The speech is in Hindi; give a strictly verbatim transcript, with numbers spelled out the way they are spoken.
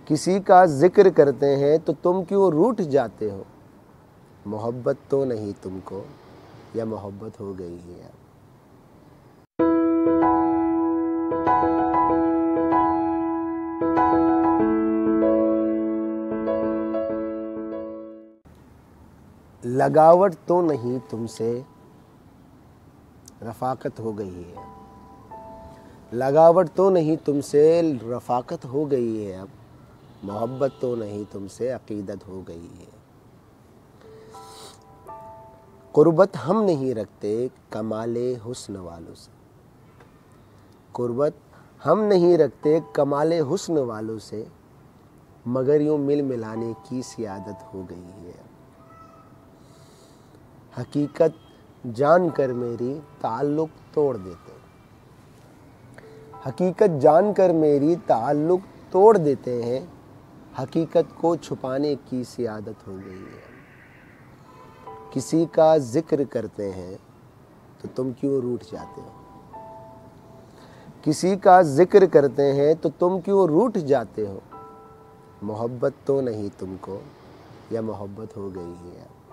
किसी का जिक्र करते हैं तो तुम क्यों रूठ जाते हो, मोहब्बत तो नहीं तुमको या मोहब्बत हो गई है अब। लगावट तो नहीं तुमसे रफ़ाकत हो गई है, लगावट तो नहीं तुमसे रफ़ाकत हो गई है अब, मोहब्बत तो नहीं तुमसे अक़ीदत हो गई है। क़ुर्बत हम नहीं रखते कमाले हुस्न वालों से, क़ुर्बत हम नहीं रखते कमाले हुस्न वालों से, मगर यूँ मिल मिलाने की सियादत हो गई है। हकीकत जानकर मेरी ताल्लुक़ तोड़ देते, हकीकत जानकर मेरी ताल्लुक़ तोड़ देते हैं, हकीकत को छुपाने की सियादत हो गई है। किसी का जिक्र करते हैं तो तुम क्यों रूठ जाते हो, किसी का जिक्र करते हैं तो तुम क्यों रूठ जाते हो, मोहब्बत तो नहीं तुमको या मोहब्बत हो गई है।